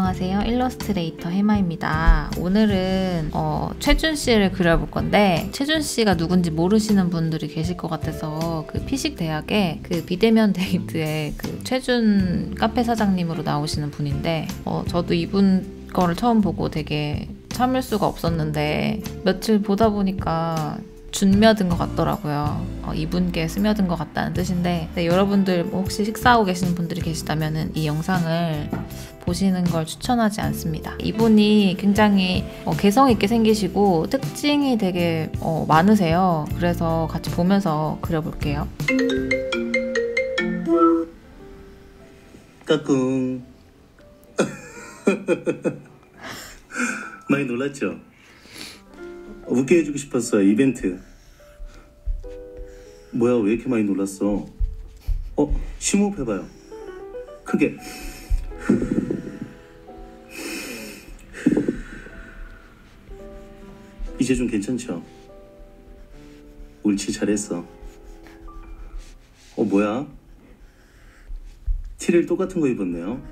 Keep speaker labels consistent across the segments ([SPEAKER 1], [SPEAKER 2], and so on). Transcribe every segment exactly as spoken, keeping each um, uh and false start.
[SPEAKER 1] 안녕하세요. 일러스트레이터 해마입니다. 오늘은 어, 최준 씨를 그려볼 건데 최준 씨가 누군지 모르시는 분들이 계실 것 같아서 그 피식 대학의 그 비대면 데이트에 그 최준 카페 사장님으로 나오시는 분인데 어, 저도 이분 거를 처음 보고 되게 참을 수가 없었는데 며칠 보다 보니까 준며든 것 같더라고요. 어, 이분께 스며든 것 같다는 뜻인데 네, 여러분들 혹시 식사하고 계시는 분들이 계시다면 이 영상을 보시는 걸 추천하지 않습니다. 이분이 굉장히 어, 개성 있게 생기시고 특징이 되게 어, 많으세요. 그래서 같이 보면서 그려볼게요.
[SPEAKER 2] 까꿍. 많이 놀랐죠? 웃게 해주고 싶었어요. 이벤트. 뭐야, 왜 이렇게 많이 놀랐어? 어? 심호흡 해봐요. 크게. 이제 좀 괜찮죠? 옳지, 잘했어. 어, 뭐야? 티를 똑같은 거 입었네요.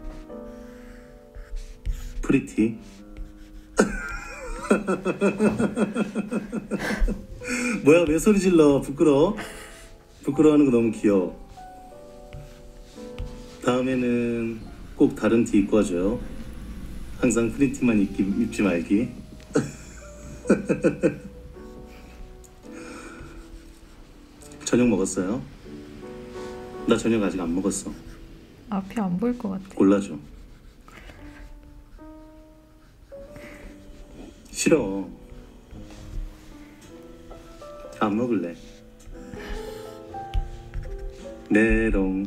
[SPEAKER 2] 프리티. 뭐야, 왜 소리 질러? 부끄러워? 부끄러워하는 거 너무 귀여워. 다음에는 꼭 다른 티 입고 와줘요. 항상 프리티만 입기, 입지 말기. 저녁 먹었어요? 나 저녁 아직 안 먹었어.
[SPEAKER 1] 앞이 안 보일 것 같아.
[SPEAKER 2] 골라줘. 싫어. 안 먹을래. 네롱.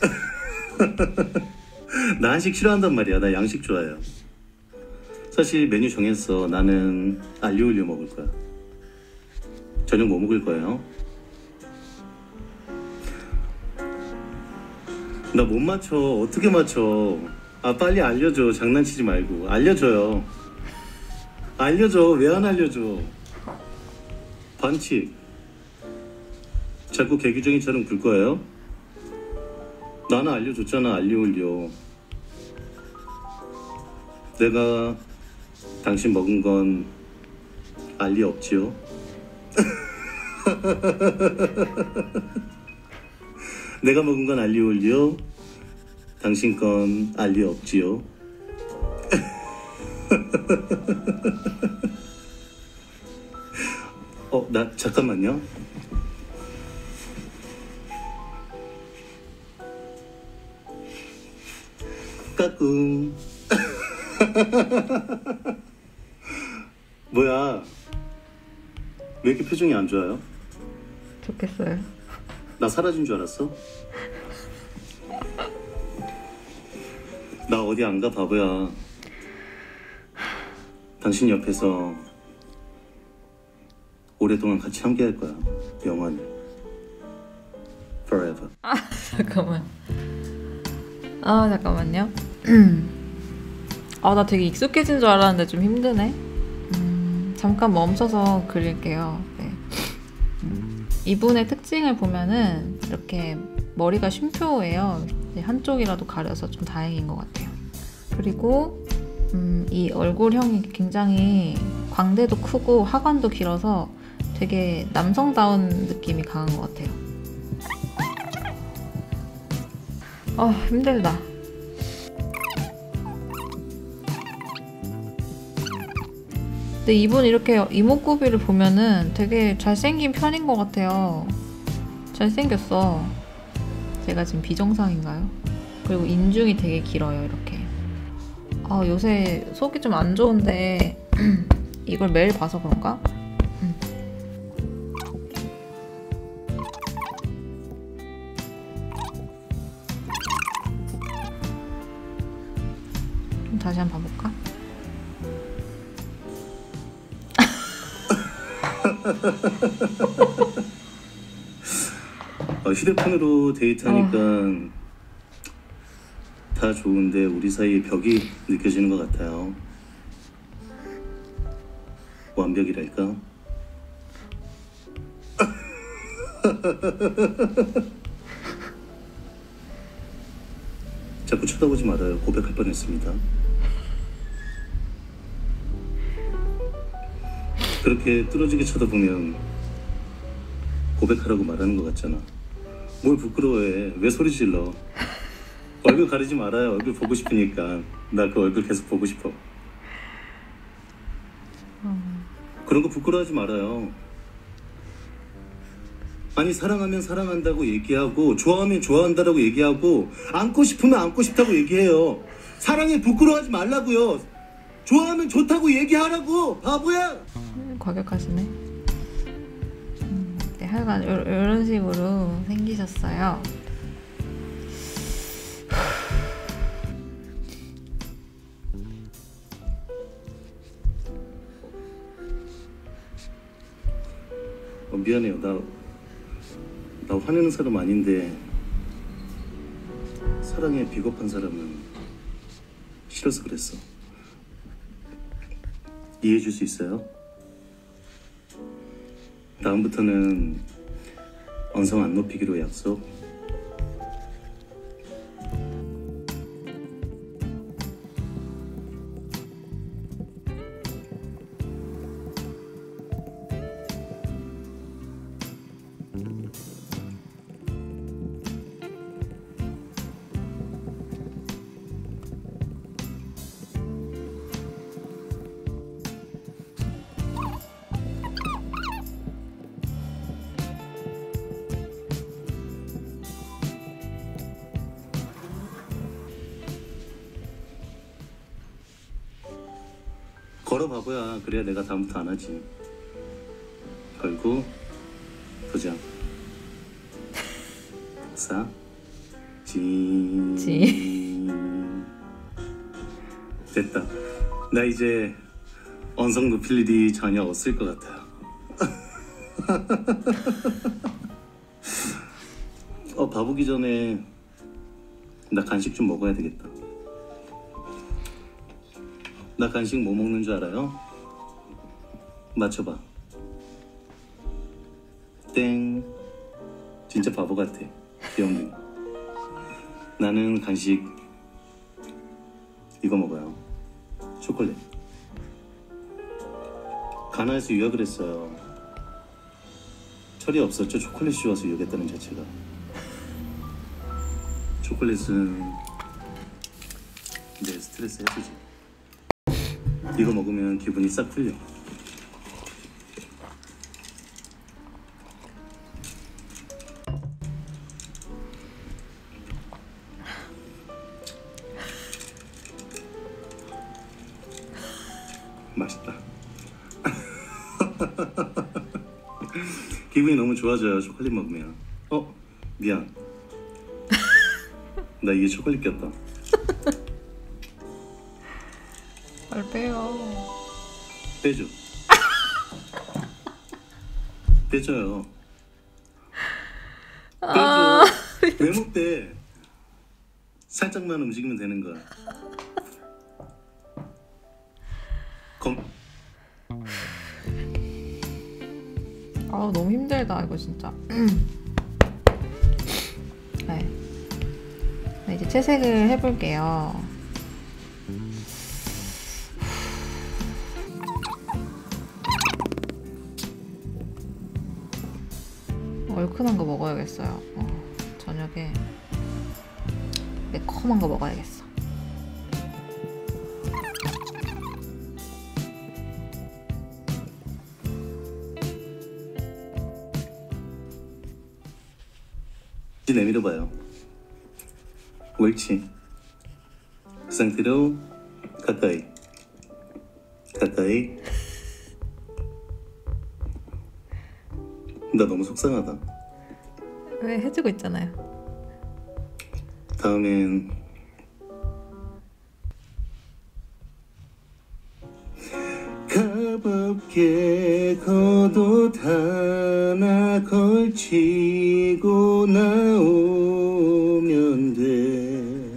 [SPEAKER 2] 나 한식 싫어한단 말이야. 나 양식 좋아해요. 사실 메뉴 정했어. 나는 알리올리오 먹을 거야. 저녁 뭐 먹을 거예요? 나 못 맞춰. 어떻게 맞춰? 아, 빨리 알려줘. 장난치지 말고. 알려줘요. 알려줘. 왜 안 알려줘? 반칙. 자꾸 개규정이처럼 굴 거예요? 나는 알려줬잖아. 알리올리오. 내가 당신 먹은 건 알리 없지요? 내가 먹은 건 알리올리오. 당신 건 알리 없지요? 어, 나 잠깐만요. 까꿍. 뭐야, 왜 이렇게 표정이 안 좋아요?
[SPEAKER 1] 좋겠어요.
[SPEAKER 2] 나 사라진 줄 알았어? 나 어디 안 가, 바보야. 당신 옆에서 오랫동안 같이 함께 할 거야. 영원히. Forever.
[SPEAKER 1] 아 잠깐만. 아 잠깐만요. 아 나 되게 익숙해진 줄 알았는데 좀 힘드네. 음, 잠깐 멈춰서 그릴게요. 네. 이분의 특징을 보면은 이렇게 머리가 쉼표예요. 한쪽이라도 가려서 좀 다행인 것 같아요. 그리고 음, 이 얼굴형이 굉장히 광대도 크고 하관도 길어서 되게 남성다운 느낌이 강한 것 같아요. 아 힘들다. 근데 이분 이렇게 이목구비를 보면은 되게 잘생긴 편인 것 같아요. 잘생겼어. 제가 지금 비정상인가요? 그리고 인중이 되게 길어요. 이렇게. 아 요새 속이 좀 안 좋은데 이걸 매일 봐서 그런가? 음. 좀 다시 한번 봐볼까?
[SPEAKER 2] 어, 휴대폰으로 데이트하니까 어. 다 좋은데 우리 사이에 벽이 느껴지는 것 같아요. 완벽이랄까? 자꾸 쳐다보지 말아요. 고백할 뻔했습니다. 그렇게 뚫어지게 쳐다보면 고백하라고 말하는 것 같잖아. 뭘 부끄러워해? 왜 소리 질러? 얼굴 가리지 말아요. 얼굴 보고 싶으니까. 나 그 얼굴 계속 보고 싶어.
[SPEAKER 1] 음.
[SPEAKER 2] 그런 거 부끄러워하지 말아요. 아니 사랑하면 사랑한다고 얘기하고 좋아하면 좋아한다라고 얘기하고 안고 싶으면 안고 싶다고 얘기해요. 사랑에 부끄러워하지 말라고요. 좋아하면 좋다고 얘기하라고. 바보야.
[SPEAKER 1] 음, 과격하시네. 음, 네, 하여간 요, 이런 식으로 생기셨어요.
[SPEAKER 2] 어, 미안해요. 나, 나 화내는 사람 아닌데 사랑에 비겁한 사람은 싫어서 그랬어. 이해해 줄 수 있어요? 다음부터는 언성 안 높이기로 약속. 걸어 바보야. 그래야 내가 다음부터 안 하지. 걸고 도장. 복사. 지.
[SPEAKER 1] 지.
[SPEAKER 2] 됐다. 나 이제 언성 높일 일이 전혀 없을 것 같아요. 어 바보기 전에 나 간식 좀 먹어야 되겠다. 나 간식 뭐 먹는 줄 알아요? 맞춰봐. 땡. 진짜 바보 같아. 귀염둥이. 나는 간식 이거 먹어요. 초콜릿. 가나에서 유학을 했어요. 철이 없었죠. 초콜릿 씌워서 유학했다는 자체가. 초콜릿은 내 스트레스 해소지. 이거 먹으면 기분이 싹 풀려. 맛있다. 기분이 너무 좋아져요. 초콜릿 먹으면. 어? 미안. 나 이게 초콜릿 꼈다.
[SPEAKER 1] 말 빼요.
[SPEAKER 2] 빼줘. 빼줘요.
[SPEAKER 1] 아.
[SPEAKER 2] 빼줘. 왜 못 빼? 살짝만 움직이면 되는 거야. 검.
[SPEAKER 1] 아 너무 힘들다 이거 진짜. 네. 네, 이제 채색을 해볼게요. 얼큰한 거 먹어야겠어요. 어, 저녁에 매콤한 거 먹어야겠어.
[SPEAKER 2] 이제 내밀어봐요. 옳지. 그 상태로 가까이 가까이. 나 너무 속상하다.
[SPEAKER 1] 왜 해주고 있잖아요.
[SPEAKER 2] 다음엔 가볍게 겉옷 하나 걸치고 나오면 돼.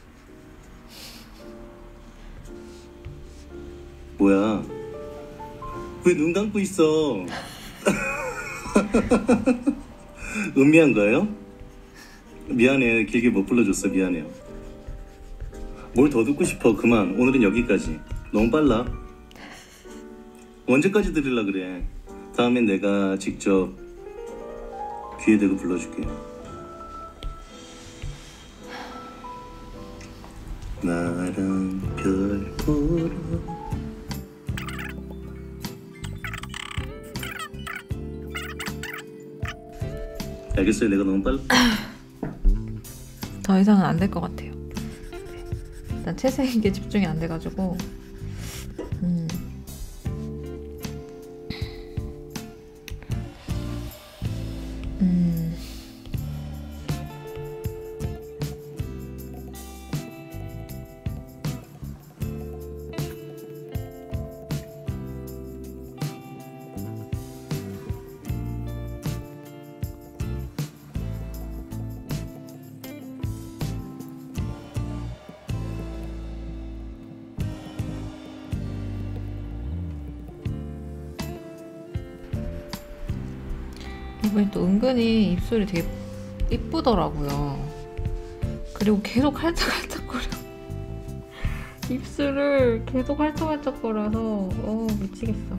[SPEAKER 2] 뭐야? 왜 눈 감고 있어? 음미한 거예요? 미안해. 길게 못 불러줬어. 미안해요. 뭘 더 듣고 싶어. 그만. 오늘은 여기까지. 너무 빨라. 언제까지 들으려 그래? 다음엔 내가 직접 귀에 대고 불러줄게. 나랑 별 보러. 알겠어요. 내가 너무 빨라.
[SPEAKER 1] 더 이상은 안 될 것 같아요. 일단 채색에 집중이 안 돼가지고 음. 음. 이번에 또 은근히 입술이 되게 이쁘더라고요. 그리고 계속 할짝할짝거려. 입술을 계속 할짝할짝거려서 어 미치겠어.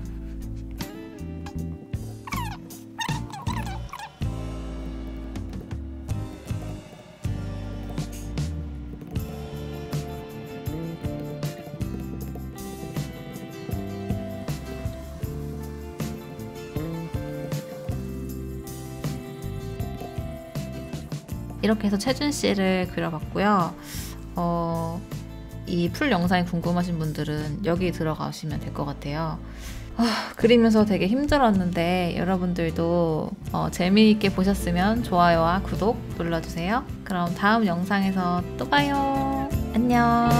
[SPEAKER 1] 이렇게 해서 채준 씨를 그려봤고요. 어, 이 풀 영상이 궁금하신 분들은 여기 들어가시면 될 것 같아요. 아, 그리면서 되게 힘들었는데 여러분들도 어, 재미있게 보셨으면 좋아요와 구독 눌러주세요. 그럼 다음 영상에서 또 봐요. 안녕.